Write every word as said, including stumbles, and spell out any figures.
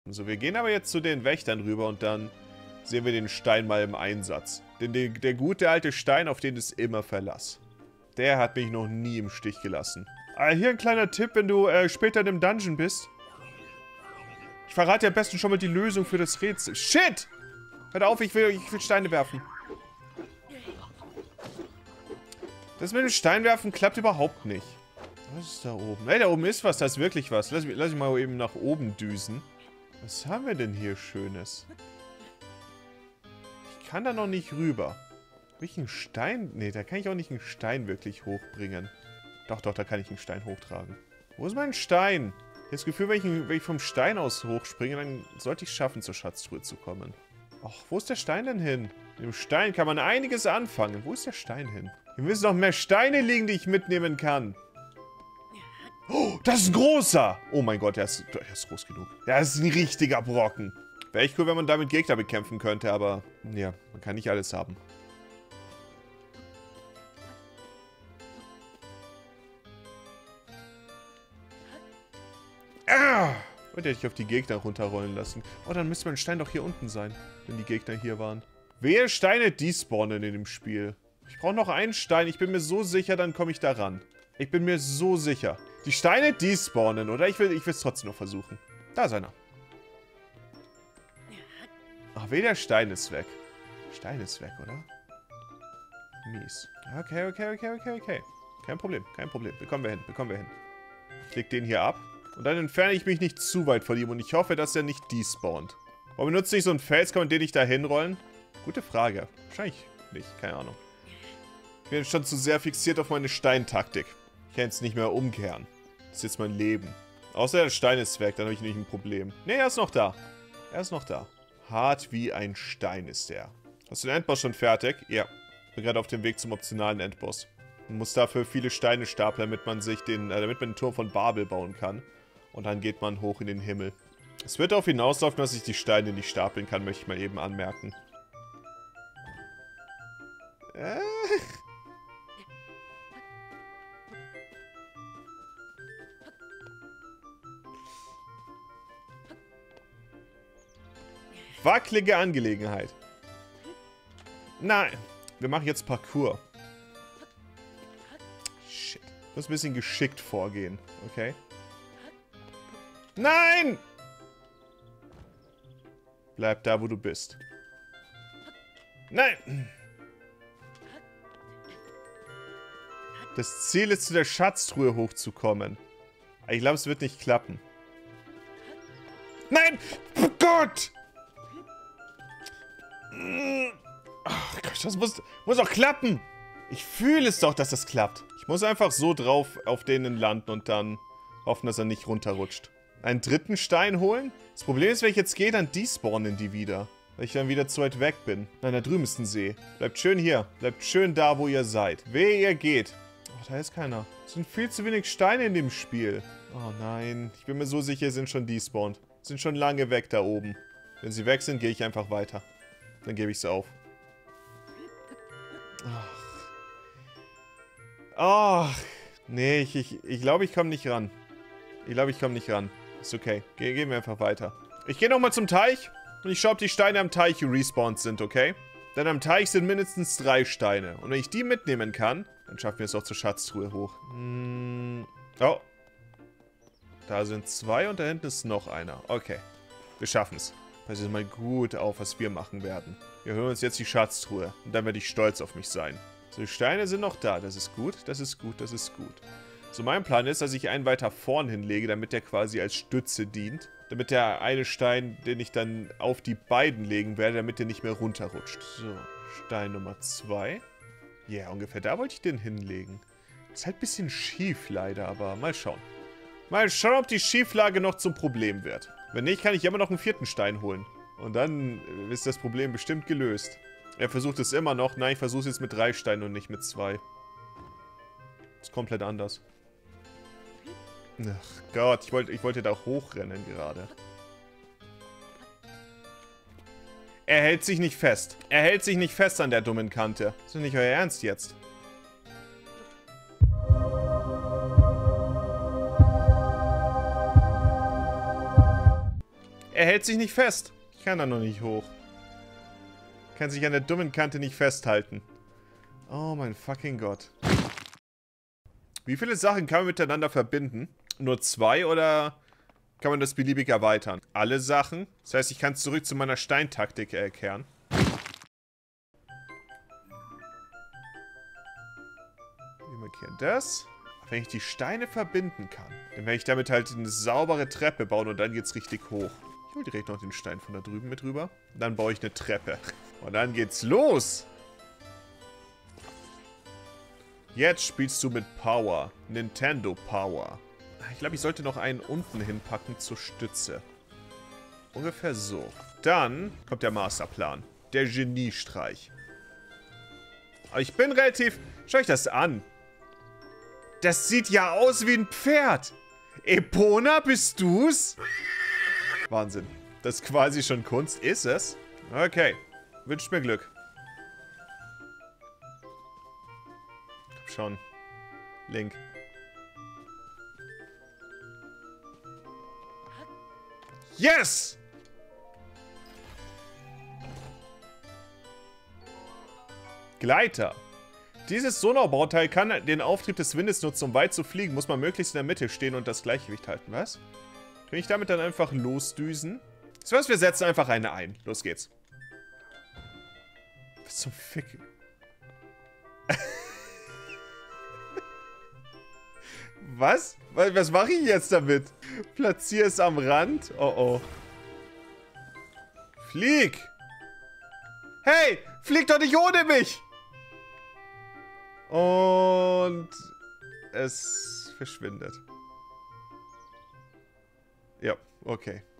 So, wir gehen aber jetzt zu den Wächtern rüber und dann sehen wir den Stein mal im Einsatz. Denn der, der gute alte Stein, auf den ist immer Verlass. Der hat mich noch nie im Stich gelassen. Ah, hier ein kleiner Tipp, wenn du äh, später in einem Dungeon bist. Ich verrate dir am besten schon mal die Lösung für das Rätsel. Shit! Hört auf, ich will, ich will Steine werfen. Das mit dem Steinwerfen klappt überhaupt nicht. Was ist da oben? Ey, da oben ist was, da ist wirklich was. Lass mich, lass mich mal eben nach oben düsen. Was haben wir denn hier Schönes? Ich kann da noch nicht rüber. Habe ich einen Stein? Ne, da kann ich auch nicht einen Stein wirklich hochbringen. Doch, doch, da kann ich einen Stein hochtragen. Wo ist mein Stein? Ich habe das Gefühl, wenn ich, wenn ich vom Stein aus hochspringe, dann sollte ich es schaffen, zur Schatztruhe zu kommen. Och, wo ist der Stein denn hin? Mit dem Stein kann man einiges anfangen. Wo ist der Stein hin? Hier müssen noch mehr Steine liegen, die ich mitnehmen kann. Oh, das ist ein großer! Oh mein Gott, der ist, der ist groß genug. Das ist ein richtiger Brocken. Wäre echt cool, wenn man damit Gegner bekämpfen könnte, aber ja, man kann nicht alles haben. Ah! Und hätte ich auf die Gegner runterrollen lassen. Oh, dann müsste mein Stein doch hier unten sein, wenn die Gegner hier waren. Wehe Steine despawnen in dem Spiel. Ich brauche noch einen Stein. Ich bin mir so sicher, dann komme ich da ran. Ich bin mir so sicher. Die Steine despawnen, oder? Ich will ich will es trotzdem noch versuchen. Da ist einer. Ach, weh, der Stein ist weg. Stein ist weg, oder? Mies. Okay, okay, okay, okay, okay. Kein Problem, kein Problem. Bekommen wir hin, bekommen wir hin. Ich leg den hier ab. Und dann entferne ich mich nicht zu weit von ihm und ich hoffe, dass er nicht despawnt. Warum benutzt nicht so einen Fels? Kann man den nicht da hinrollen? Gute Frage. Wahrscheinlich nicht, keine Ahnung. Ich bin jetzt schon zu sehr fixiert auf meine Steintaktik. Ich kann jetzt nicht mehr umkehren. Das ist jetzt mein Leben. Außer der Stein ist weg, dann habe ich nicht ein Problem. Ne, er ist noch da. Er ist noch da. Hart wie ein Stein ist er. Hast du den Endboss schon fertig? Ja. Bin gerade auf dem Weg zum optionalen Endboss. Man muss dafür viele Steine stapeln, damit man sich den, äh, damit man den Turm von Babel bauen kann. Und dann geht man hoch in den Himmel. Es wird darauf hinauslaufen, dass ich die Steine nicht stapeln kann, möchte ich mal eben anmerken. Äh. Wackelige Angelegenheit. Nein. Wir machen jetzt Parkour. Shit. Ich muss ein bisschen geschickt vorgehen. Okay. Nein! Bleib da, wo du bist. Nein! Das Ziel ist, zu der Schatztruhe hochzukommen. Ich glaube, es wird nicht klappen. Nein! Oh Gott! Ach Gott, das muss, muss auch klappen. Ich fühle es doch, dass das klappt. Ich muss einfach so drauf auf denen landen und dann hoffen, dass er nicht runterrutscht. Einen dritten Stein holen? Das Problem ist, wenn ich jetzt gehe, dann despawnen die wieder. Weil ich dann wieder zu weit weg bin. Nein, da drüben ist ein See. Bleibt schön hier. Bleibt schön da, wo ihr seid. Wehe, ihr geht. Oh, da ist keiner. Es sind viel zu wenig Steine in dem Spiel. Oh nein. Ich bin mir so sicher, sie sind schon despawned. Sind schon lange weg da oben. Wenn sie weg sind, gehe ich einfach weiter. Dann gebe ich es auf. Ach. Ach. Nee, ich glaube, ich, ich, glaub, ich komme nicht ran. Ich glaube, ich komme nicht ran. Ist okay. Ge gehen wir einfach weiter. Ich gehe nochmal zum Teich. Und ich schaue, ob die Steine am Teich respawned sind, okay? Denn am Teich sind mindestens drei Steine. Und wenn ich die mitnehmen kann, dann schaffen wir es auch zur Schatztruhe hoch. Hm. Oh. Da sind zwei und da hinten ist noch einer. Okay. Wir schaffen es. Pass jetzt mal gut auf, was wir machen werden. Wir hören uns jetzt die Schatztruhe. Und dann werde ich stolz auf mich sein. So, die Steine sind noch da. Das ist gut, das ist gut, das ist gut. So, mein Plan ist, dass ich einen weiter vorn hinlege, damit der quasi als Stütze dient. Damit der eine Stein, den ich dann auf die beiden legen werde, damit der nicht mehr runterrutscht. So, Stein Nummer zwei. Ja, yeah, ungefähr da wollte ich den hinlegen. Ist halt ein bisschen schief leider, aber mal schauen. Mal schauen, ob die Schieflage noch zum Problem wird. Wenn nicht, kann ich immer noch einen vierten Stein holen. Und dann ist das Problem bestimmt gelöst. Er versucht es immer noch. Nein, ich versuche es jetzt mit drei Steinen und nicht mit zwei. Ist komplett anders. Ach Gott, ich wollte ich wollte da hochrennen gerade. Er hält sich nicht fest. Er hält sich nicht fest an der dummen Kante. Ist doch nicht euer Ernst jetzt. Er hält sich nicht fest. Ich kann da noch nicht hoch. Kann sich an der dummen Kante nicht festhalten. Oh mein fucking Gott. Wie viele Sachen kann man miteinander verbinden? Nur zwei oder kann man das beliebig erweitern? Alle Sachen? Das heißt, ich kann es zurück zu meiner Steintaktik erkehren. Wir markieren das. Wenn ich die Steine verbinden kann, dann werde ich damit halt eine saubere Treppe bauen und dann geht's richtig hoch. Ich hole direkt noch den Stein von da drüben mit rüber. Und dann baue ich eine Treppe. Und dann geht's los. Jetzt spielst du mit Power. Nintendo Power. Ich glaube, ich sollte noch einen unten hinpacken zur Stütze. Ungefähr so. Dann kommt der Masterplan. Der Geniestreich. Aber ich bin relativ... Schau euch das an. Das sieht ja aus wie ein Pferd. Epona, bist du's? Wahnsinn. Das ist quasi schon Kunst. Ist es? Okay. Wünscht mir Glück. Komm schon. Link. Yes! Gleiter. Dieses Sonarbauteil kann den Auftrieb des Windes nutzen, um weit zu fliegen. Muss man möglichst in der Mitte stehen und das Gleichgewicht halten. Was? Kann ich damit dann einfach losdüsen? So was, wir setzen einfach eine ein. Los geht's. Was zum Fick? Was? Was mache ich jetzt damit? Platziere es am Rand? Oh oh. Flieg! Hey! Flieg doch nicht ohne mich! Und es verschwindet. Ja, okay.